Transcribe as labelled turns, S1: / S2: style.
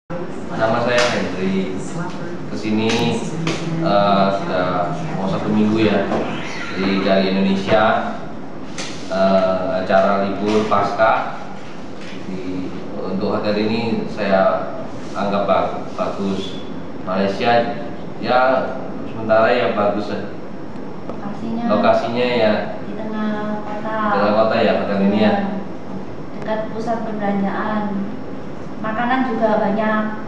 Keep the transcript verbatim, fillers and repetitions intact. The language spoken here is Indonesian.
S1: Nama saya Hendri. Kesini uh, sudah mau satu minggu ya. Jadi dari Indonesia, uh, acara libur pasca. Di, untuk hotel ini saya anggap bagus. Malaysia ya sementara ya bagus.
S2: Lokasinya,
S1: Lokasinya ya
S2: di tengah kota.
S1: tengah kota ya hotel ini ya.
S2: Dekat pusat perbelanjaan. Makanan juga banyak.